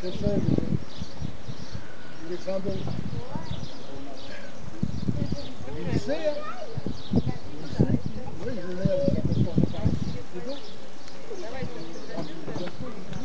essaye, il est sans dos. Il sait, hein? Il sait. Oui, je l'ai, ça peut se faire. C'est tout.